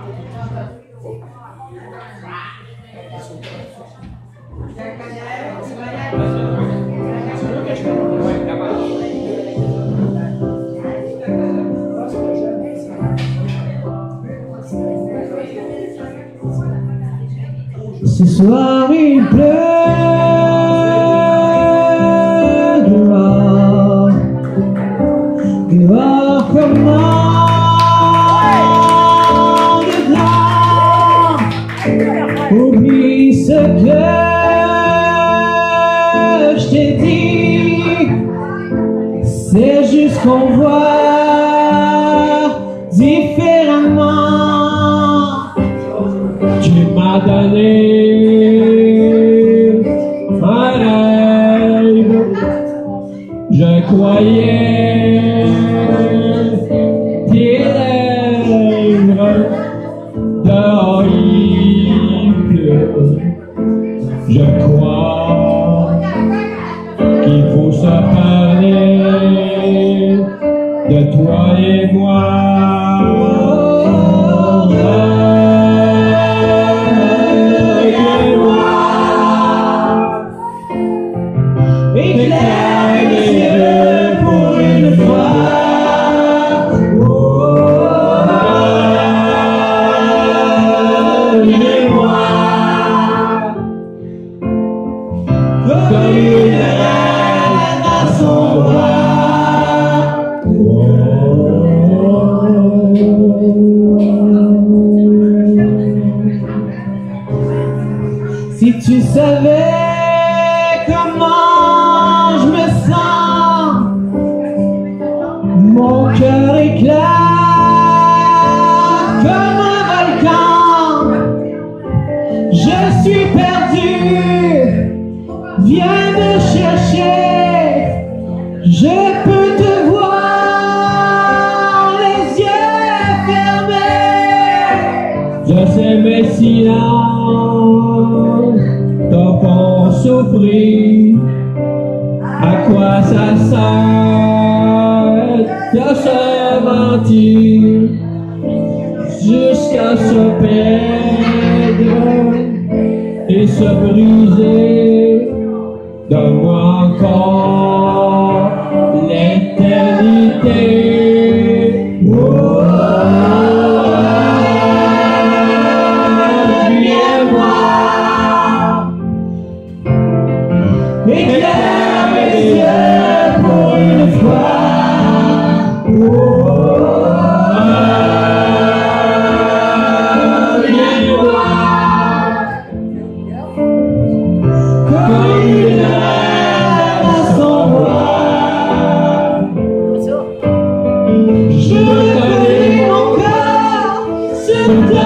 Ce soir il pleut dehors, dehors comment dedans. Oublie ce que je t'ai dit, c'est juste qu'on voit différemment. Tu m'as donné un rêve, je croyais tes lèvres, dehors il pleut. Je crois qu'il faut se parler de toi et moi. Éclaire les yeux pour une fois. Dis-moi comme une reine à son bras. Si tu savais comment je me sens, mon cœur éclate comme un volcan. Je suis perdu, viens me chercher. Je peux te voir les yeux fermés. Je sais mes silences te font souffrir. À quoi ça sert de se mentir jusqu'à se perdre et se briser? Donne-moi encore l'éternité. Éclaire mes yeux pour une fois. Viens-moi comme une reine à son bras. Je te donne mon cœur, je te